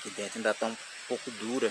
Aqui dentro ainda tá um pouco dura.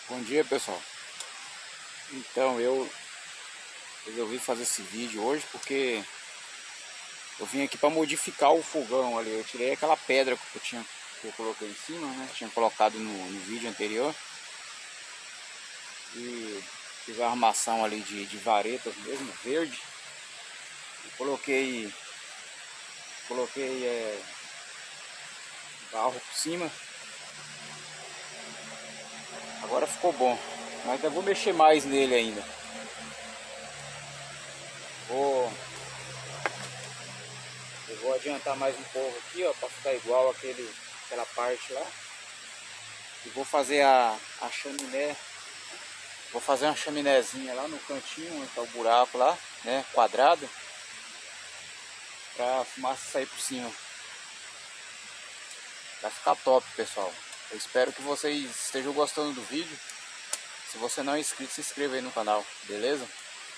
Bom dia, pessoal. Então eu resolvi fazer esse vídeo hoje porque eu vim aqui para modificar o fogão ali. Eu tirei aquela pedra que eu coloquei em cima, né? Tinha colocado no vídeo anterior. E fiz a armação ali de varetas mesmo, verde. E coloquei barro por cima. Agora ficou bom. Mas ainda vou mexer mais nele ainda. Eu vou adiantar mais um pouco aqui, ó, para ficar igual aquela parte lá. E vou fazer a chaminé. Vou fazer uma chaminézinha lá no cantinho, onde tá o buraco lá, né, quadrado, pra fumaça sair por cima. Vai ficar top, pessoal. Eu espero que vocês estejam gostando do vídeo. Se você não é inscrito, se inscreva aí no canal, beleza?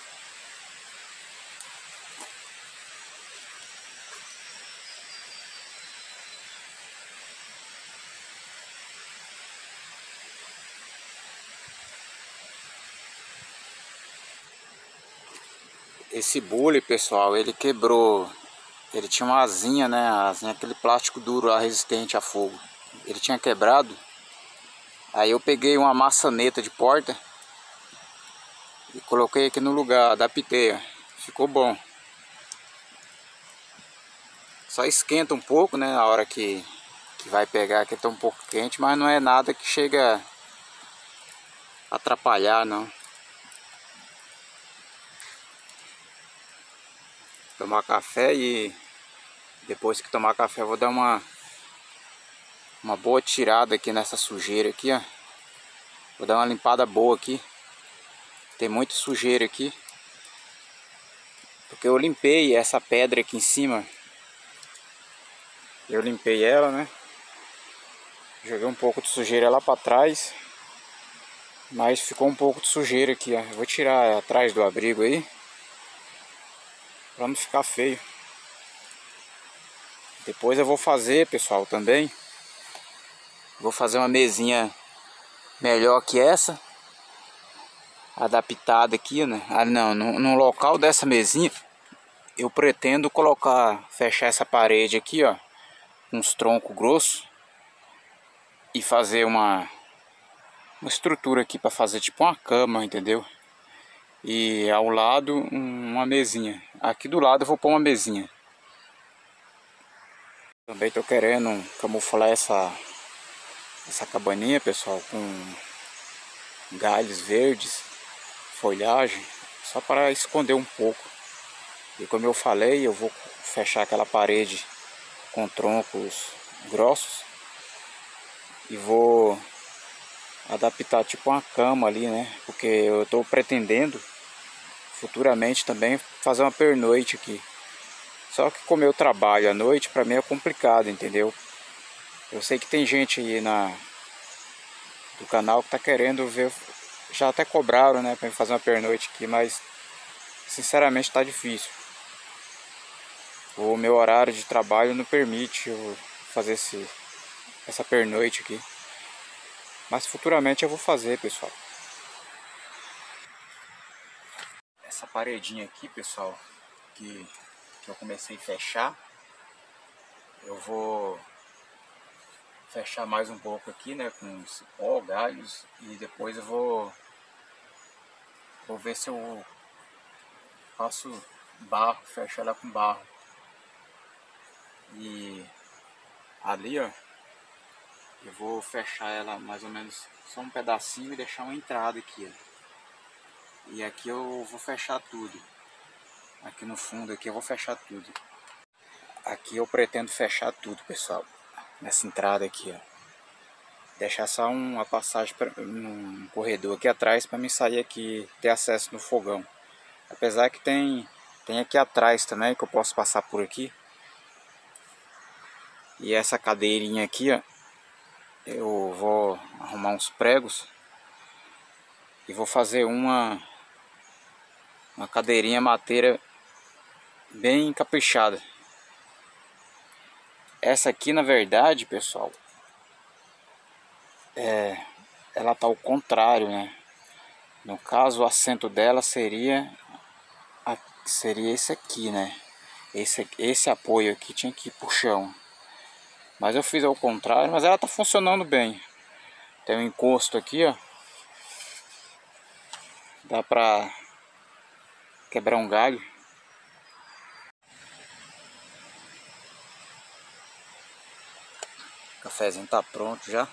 Esse bule, pessoal, ele quebrou. Ele tinha uma asinha, né? A asinha, aquele plástico duro lá, resistente a fogo. Ele tinha quebrado. Aí eu peguei uma maçaneta de porta e coloquei aqui no lugar, adaptei, ó. Ficou bom. Só esquenta um pouco, né? Na hora que vai pegar, que tá um pouco quente, mas não é nada que chega a atrapalhar, não. Tomar café e depois que tomar café eu vou dar uma boa tirada aqui nessa sujeira aqui, ó. Vou dar uma limpada boa aqui. Tem muita sujeira aqui. Porque eu limpei essa pedra aqui em cima. Eu limpei ela, né? Joguei um pouco de sujeira lá para trás. Mas ficou um pouco de sujeira aqui, ó. Eu vou tirar atrás do abrigo aí, para não ficar feio. Depois eu vou fazer, pessoal, também. Vou fazer uma mesinha melhor que essa. Adaptada aqui, né? Ah, não, no local dessa mesinha eu pretendo fechar essa parede aqui, ó, com uns troncos grossos e fazer uma estrutura aqui para fazer tipo uma cama, entendeu? E ao lado uma mesinha. Aqui do lado eu vou pôr uma mesinha. Também tô querendo camuflar essa cabaninha, pessoal, com galhos verdes, folhagem, só para esconder um pouco. E como eu falei, eu vou fechar aquela parede com troncos grossos e vou adaptar tipo uma cama ali, né? Porque eu estou pretendendo futuramente também fazer uma pernoite aqui. Só que como eu trabalho à noite, para mim é complicado, entendeu? Eu sei que tem gente aí do canal que tá querendo ver, já até cobraram, né, para fazer uma pernoite aqui, mas sinceramente tá difícil. O meu horário de trabalho não permite eu fazer essa pernoite aqui. Mas futuramente eu vou fazer, pessoal. Essa paredinha aqui, pessoal, que eu comecei a fechar, eu vou fechar mais um pouco aqui, né, com cipó, galhos, e depois eu vou ver se eu faço barro, fecho ela com barro. E ali, ó, eu vou fechar ela mais ou menos só um pedacinho e deixar uma entrada aqui, ó. E aqui eu vou fechar tudo. Aqui no fundo aqui eu vou fechar tudo. Aqui eu pretendo fechar tudo, pessoal. Nessa entrada aqui, ó. Deixar só uma passagem um corredor aqui atrás para mim sair aqui, ter acesso no fogão. Apesar que tem aqui atrás também que eu posso passar por aqui. E essa cadeirinha aqui, ó, eu vou arrumar uns pregos e vou fazer uma cadeirinha mateira bem caprichada. Essa aqui, na verdade, pessoal, ela tá ao contrário, né? No caso, o assento dela seria esse aqui, né? Esse apoio aqui tinha que ir pro chão. Mas eu fiz ao contrário, mas ela tá funcionando bem. Tem um encosto aqui, ó. Dá pra quebrar um galho. O cafezinho tá pronto já.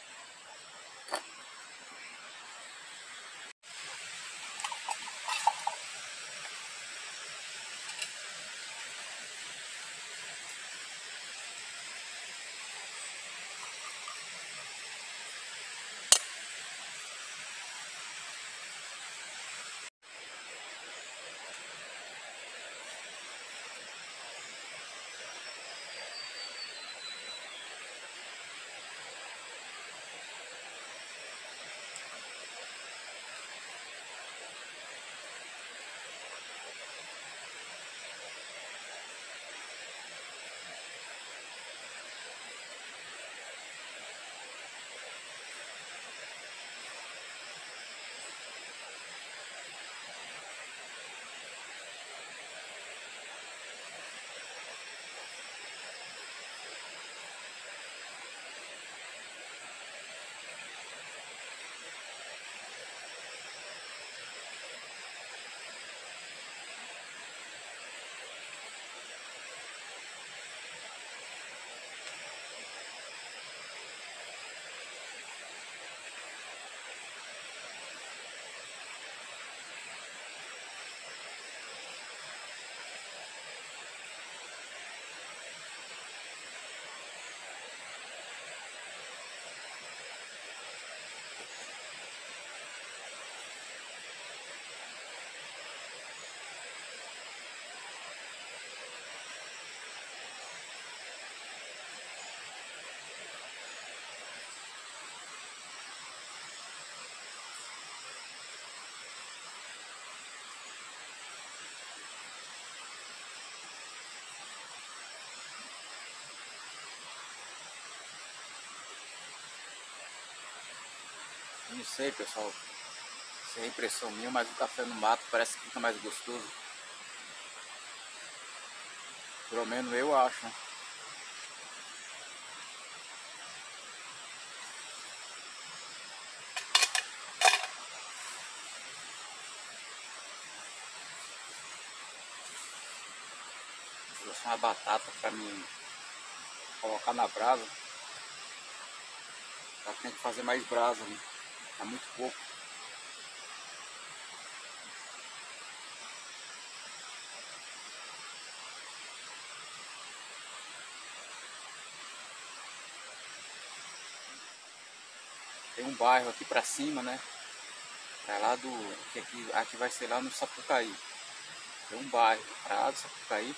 Não sei, pessoal, se é impressão minha, mas o café no mato parece que fica mais gostoso. Pelo menos eu acho, né? Trouxe uma batata pra mim colocar na brasa. Só que tem que fazer mais brasa, né? Tá muito pouco. Tem um bairro aqui pra cima, né? Pra lá do... aqui vai ser lá no Sapucaí. Tem um bairro pra lá do Sapucaí.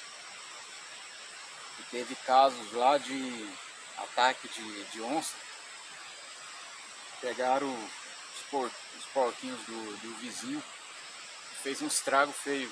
E teve casos lá de ataque de onça. Pegaram os porquinhos do vizinho. Fez um estrago feio.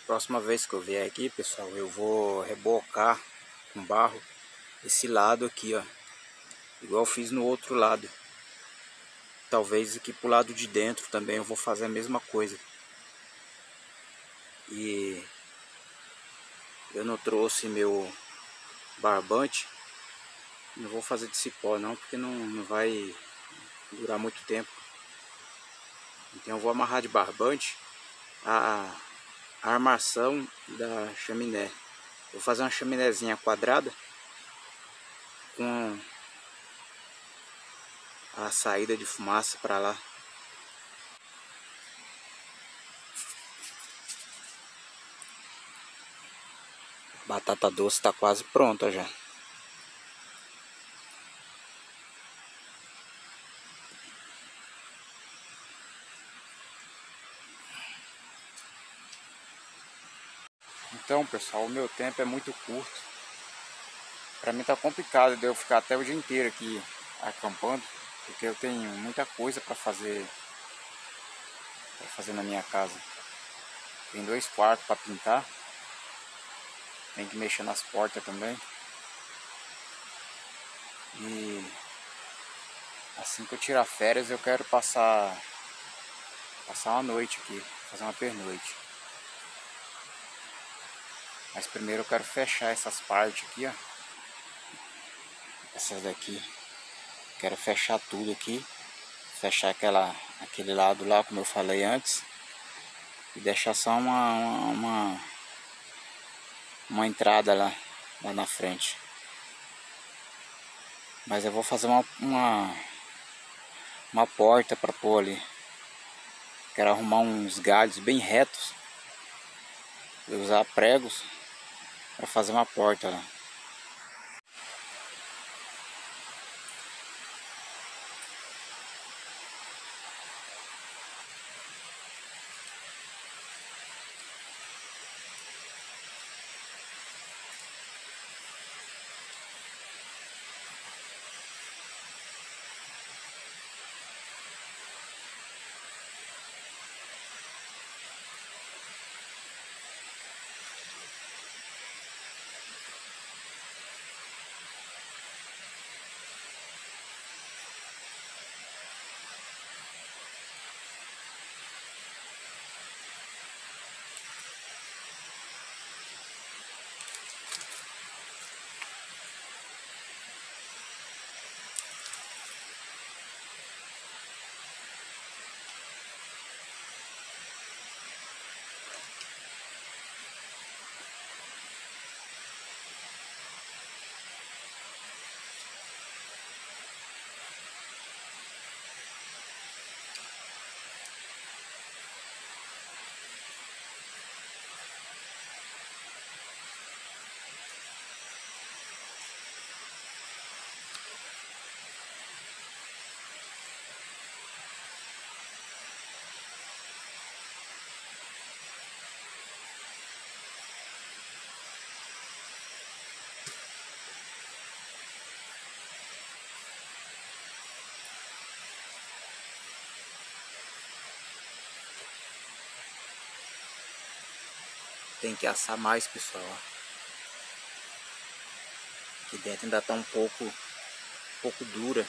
Próxima vez que eu vier aqui, pessoal, eu vou rebocar com barro esse lado aqui, ó. Igual eu fiz no outro lado. Talvez aqui pro lado de dentro também eu vou fazer a mesma coisa. E eu não trouxe meu barbante. Não vou fazer de cipó não, porque não vai durar muito tempo. Então eu vou amarrar de barbante a armação da chaminé. Vou fazer uma chaminézinha quadrada com a saída de fumaça para lá. Batata doce está quase pronta já. Então, pessoal, o meu tempo é muito curto. Para mim tá complicado de eu ficar até o dia inteiro aqui acampando, porque eu tenho muita coisa para fazer na minha casa. Tem 2 quartos para pintar. Tem que mexer nas portas também. E assim que eu tirar férias eu quero passar uma noite aqui, fazer uma pernoite. Mas primeiro eu quero fechar essas partes aqui, ó. Essas daqui. Quero fechar tudo aqui. Fechar aquele lado lá, como eu falei antes. E deixar só uma entrada lá na frente. Mas eu vou fazer uma porta para pôr ali. Quero arrumar uns galhos bem retos. E usar pregos para fazer uma porta lá. Tem que assar mais, pessoal. Aqui dentro ainda tá um pouco dura.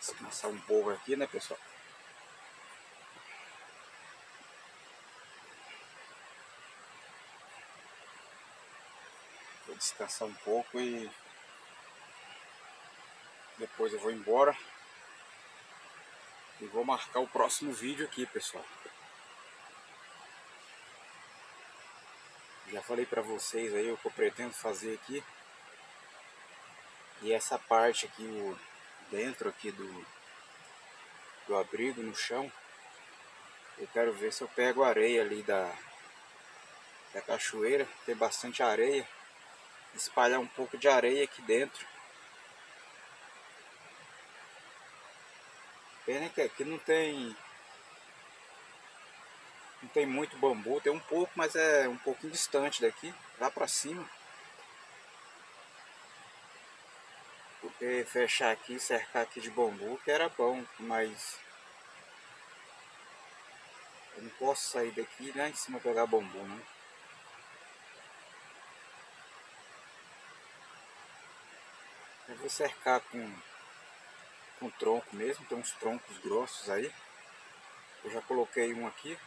Descansar um pouco aqui, né, pessoal? Vou descansar um pouco e depois eu vou embora. E vou marcar o próximo vídeo aqui, pessoal. Já falei pra vocês aí o que eu pretendo fazer aqui. E essa parte aqui, dentro aqui do abrigo, no chão, eu quero ver se eu pego areia ali da cachoeira. Tem bastante areia. Espalhar um pouco de areia aqui dentro. Pena que aqui não tem muito bambu. Tem um pouco, mas é um pouquinho distante daqui, lá pra cima. Porque fechar aqui, cercar aqui de bambu, que era bom, mas eu não posso sair daqui lá em cima pegar bambu, né? Eu vou cercar com tronco mesmo, tem uns troncos grossos aí. Eu já coloquei um aqui.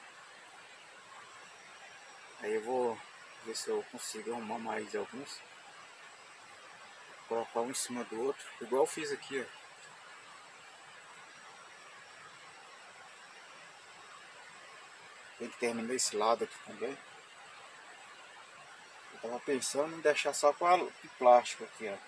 Aí eu vou ver se eu consigo arrumar mais alguns. Colocar um em cima do outro, igual eu fiz aqui, ó. Tem que terminar esse lado aqui também. Eu tava pensando em deixar só com o plástico aqui, ó.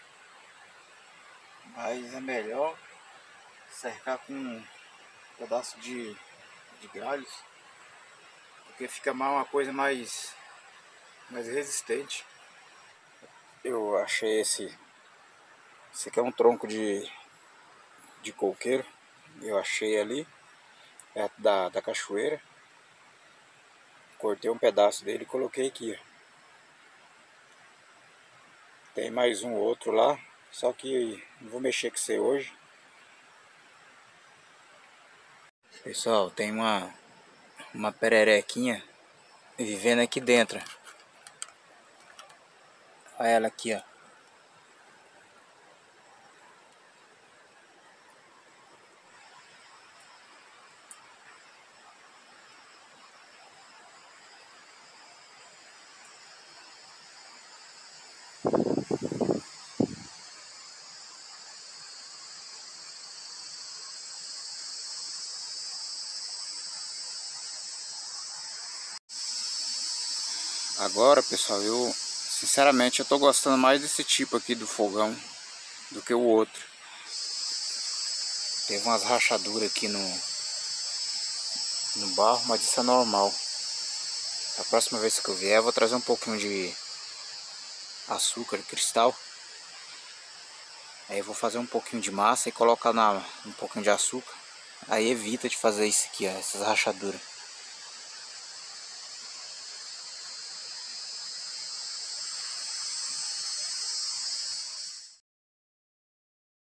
Mas é melhor cercar com um pedaço de galhos, porque fica uma coisa mais resistente. Eu achei esse aqui é um tronco de coqueiro. Eu achei ali perto da cachoeira. Cortei um pedaço dele e coloquei aqui, ó. Tem mais um outro lá, só que não vou mexer com você hoje. Pessoal, tem uma pererequinha vivendo aqui dentro. Olha ela aqui, ó. Agora, pessoal, eu sinceramente eu tô gostando mais desse tipo aqui do fogão do que o outro. Teve umas rachaduras aqui no barro, mas isso é normal. A próxima vez que eu vier, eu vou trazer um pouquinho de açúcar cristal. Aí eu vou fazer um pouquinho de massa e colocar um pouquinho de açúcar. Aí evita de fazer isso aqui, ó, essas rachaduras.